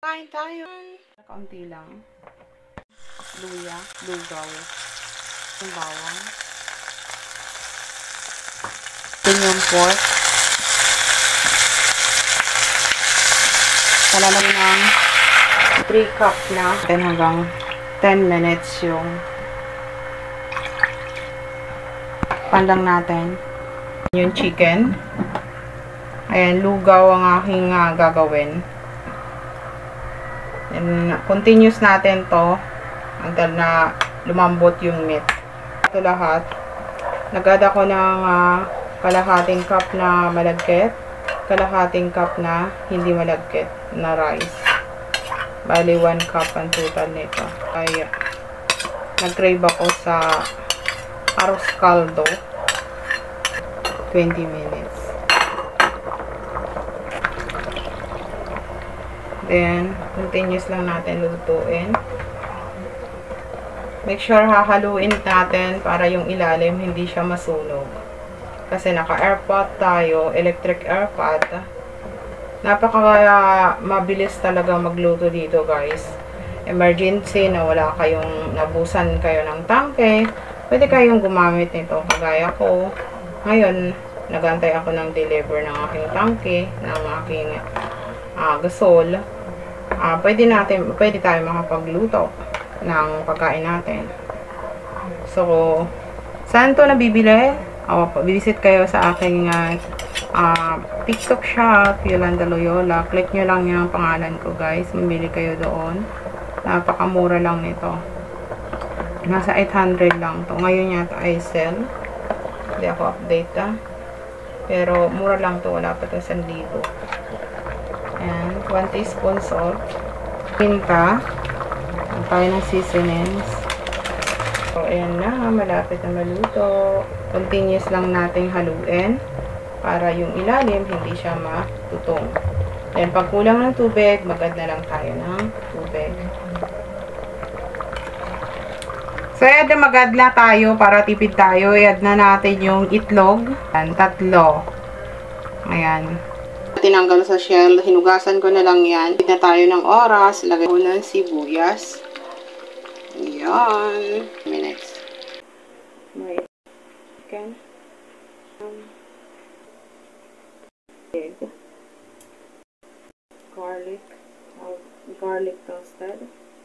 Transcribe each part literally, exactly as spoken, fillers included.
Kain tayo. Kaunti lang. Luya, lugaw. Yung bawang. Ito yung pork. Talalang ng three cup na. Then hanggang ten minutes yung pandang natin. Yung chicken. Ayan, lugaw ang aking uh, gagawin. And continuous natin to until na lumambot yung meat. Ito lahat. Nag-add ako ng uh, kalahating cup na malagkit, kalahating cup na hindi malagkit na rice. Bali, one cup ang total nito. Ay, nag-crave ako sa arroz caldo. twenty minutes. Then, continuous lang natin lutuin. Make sure hahaluin natin para yung ilalim hindi siya masunog. Kasi naka-airpot tayo, electric airpot. Napaka uh, mabilis talaga magluto dito, guys. Emergency na wala kayong nabusan kayo ng tangke, pwede kayong gumamit nito. Kagaya ko, ngayon, nagantay ako ng deliver ng aking tangke, ng aking uh, gasol. Uh, pwede natin, pwede tayo makapagluto ng pagkain natin. So, saan to nabibili? O, uh, visit kayo sa aking uh, uh, TikTok shop, Yolanda Loyola. Click nyo lang yung pangalan ko, guys. Mamili kayo doon. Napakamura lang nito. Nasa eight hundred lang to. Ngayon yata ay sell. Hindi ako update ah. Pero mura lang to. Wala pa to one thousand. Ayan, one teaspoon salt. Pinta. Ang tayo ng seasonings. So, ayan na. Malapit na maluto. Continuous lang nating haluin para yung ilalim hindi siya matutong. Then, pag kulang ng tubig, mag-add na lang tayo ng tubig. So, add na mag-add na tayo para tipid tayo. I-add na natin yung itlog. Ayan, tatlo. Ayan. Tinanggal sa shell. Hinugasan ko na lang yan. Higit na tayo ng oras. Lagay ko ng sibuyas. Ayan. Minutes. Wait. Again. Um, egg. Garlic. Uh, garlic toasted.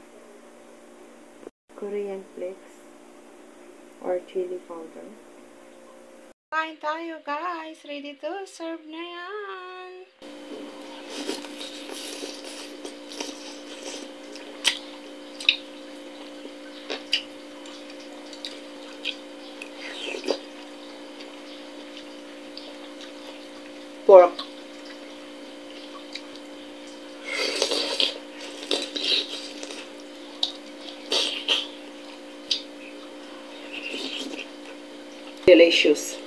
Korean flakes. Or chili powder. Kain tayo, guys. Ready to serve na yan. Pork. Delicious.